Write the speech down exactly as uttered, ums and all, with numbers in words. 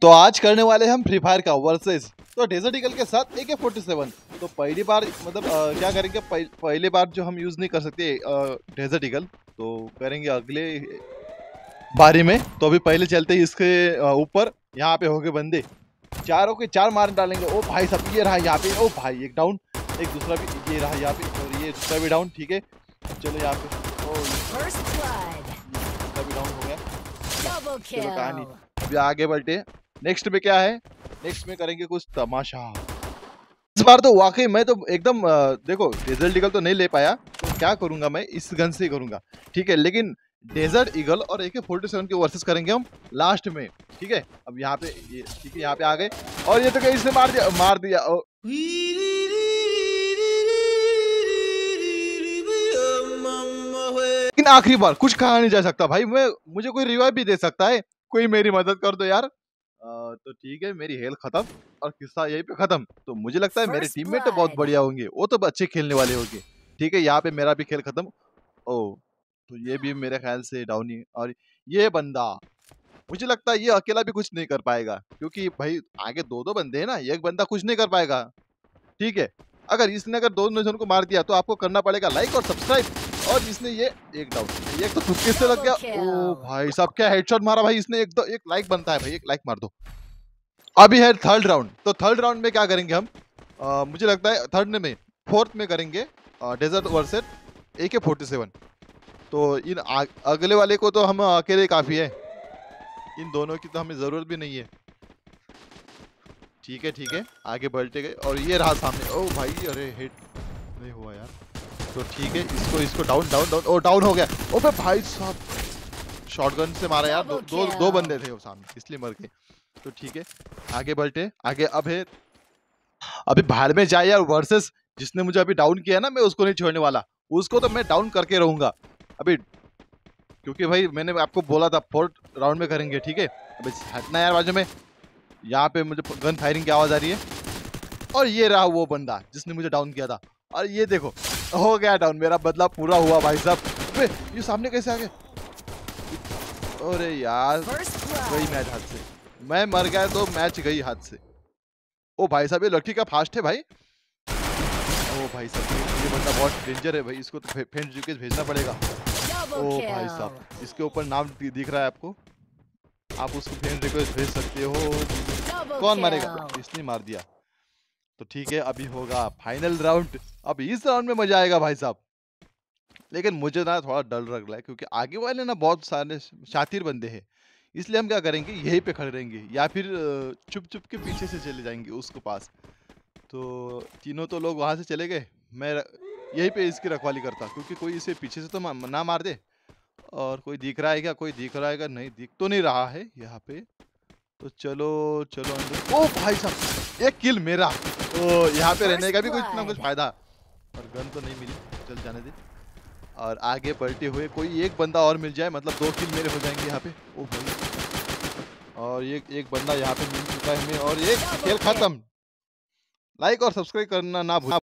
तो आज करने वाले हम फ्री फायर का वर्सेस तो डेजर्ट ईगल के साथ ए के फोर्टी सेवन। तो पहली बार मतलब आ, क्या करेंगे पह, पहली बार जो हम यूज़ नहीं कर सकते डेजर्ट ईगल, तो करेंगे अगले बारी में। तो अभी पहले चलते ही इसके ऊपर यहाँ पे हो गए बंदे, चारों के चार मार डालेंगे। ओ भाई सब ये रहा यहाँ पे, ओ भाई एक डाउन, एक दूसरा भी ये रहा यहाँ पे और ये दूसरा भी डाउन। ठीक है चलो यहाँ पे, ओ दूसरा भी डाउन हो गया। चलो कहानी अभी आगे बढ़ते। नेक्स्ट में क्या है, नेक्स्ट में करेंगे कुछ तमाशा। इस बार तो वाकई मैं तो एकदम देखो डेजर्ट ईगल तो नहीं ले पाया, तो क्या करूंगा मैं इस गन से करूंगा। ठीक है लेकिन डेजर्ट ईगल और ए के फोर्टी सेवन के वर्सेस करेंगे हम लास्ट में। ठीक है अब यहाँ पे ये ठीक है यहाँ पे आ गए और ये तो क्या इसने मार दिया मार दिया ओ। लेकिन आखिरी बार कुछ कहा नहीं जा सकता भाई, मैं मुझे कोई रिवाइव भी दे सकता है, कोई मेरी मदद कर दो यार। आ, तो ठीक है मेरी हेल्थ खत्म और किस्सा यहीं पे खत्म। तो मुझे लगता है मेरे टीममेट तो बहुत बढ़िया होंगे, वो तो अच्छे खेलने वाले होंगे। ठीक है यहाँ पे मेरा भी खेल खत्म। ओ तो ये भी मेरे ख्याल से डाउन ही, और ये बंदा मुझे लगता है ये अकेला भी कुछ नहीं कर पाएगा, क्योंकि भाई आगे दो दो बंदे हैं ना, एक बंदा कुछ नहीं कर पाएगा। ठीक है अगर इसने अगर दो जन को मार दिया तो आपको करना पड़ेगा लाइक और सब्सक्राइब। और इसने ये एक डाउन, एक तो तुक्के से लग गया। ओ भाई साहब क्या हेडशॉट मारा भाई इसने, एक दो एक लाइक बनता है भाई, एक लाइक मार दो। अभी है थर्ड राउंड, तो थर्ड राउंड में क्या करेंगे हम, आ, मुझे लगता है थर्ड में फोर्थ में करेंगे डेजर्ट वर्सेस ए के फोर्टी सेवन। तो इन आ, अगले वाले को तो हम अकेले काफी है, इन दोनों की तो हमें जरूरत भी नहीं है। ठीक है ठीक है आगे बढ़ते गए और ये रहा सामने। ओ भाई अरे हिट नहीं हुआ यार। तो ठीक है इसको इसको डाउन डाउन डाउन ओ डाउन हो गया। ओ भाई साहब शॉटगन से मारा यार, दो दो, दो बंदे थे वो सामने इसलिए मर गए। तो ठीक है आगे बढ़ते आगे। अब है अभी बाहर में जाए यार वर्सेस जिसने मुझे अभी डाउन किया ना, मैं उसको नहीं छोड़ने वाला, उसको तो मैं डाउन करके रहूंगा अभी, क्योंकि भाई मैंने आपको बोला था फोर्थ राउंड में करेंगे। ठीक है अभी हटना यार बाजू में, यहाँ पे मुझे गन फायरिंग की आवाज आ रही है। और ये रहा वो बंदा जिसने मुझे डाउन किया था, और ये देखो हो गया डाउन, मेरा बदला पूरा हुआ भाई साहब। ये सामने कैसे आ गए, अरे यार गई मैच हाथ से, मैं मर गया तो मैच गई हाथ से। ओ भाई साहब ये लड़की का फास्ट है भाई। ओ भाई साहब ये बंदा बहुत डेंजर है भाई, इसको तो फ्रेंड रिक्वेस्ट भेजना पड़ेगा। ओ भाई साहब इसके ऊपर नाम दिख रहा है आपको, आप उसको फ्रेंड रिक्वेस्ट भेज सकते हो। कौन मारेगा, इसने मार दिया। तो ठीक है अभी होगा फाइनल राउंड, अब इस राउंड में मजा आएगा भाई साहब। लेकिन मुझे ना थोड़ा डर लग रहा है, क्योंकि आगे वाले ना बहुत सारे शातिर बंदे हैं, इसलिए हम क्या करेंगे यहीं पे खड़े रहेंगे या फिर चुप चुप के पीछे से चले जाएंगे उसके पास। तो तीनों तो लोग वहां से चले गए, मैं यहीं पे इसकी रखवाली करता, क्योंकि कोई इसे पीछे से तो ना मार दे। और कोई दिख रहा है क्या, कोई दिख रहा है क्या, नहीं दिख तो नहीं रहा है यहाँ पे। तो चलो चलो अंदर। ओ भाई साहब एक किल मेरा, तो यहाँ पे रहने का भी कुछ ना कुछ फायदा, और गन तो नहीं मिली, चल जाने दे। और आगे बढ़ते हुए कोई एक बंदा और मिल जाए, मतलब दो किल मेरे हो जाएंगे यहाँ पे। ओ भाई और एक एक बंदा यहाँ पे मिल चुका है हमें, और एक खेल खत्म। लाइक और सब्सक्राइब करना ना भूल।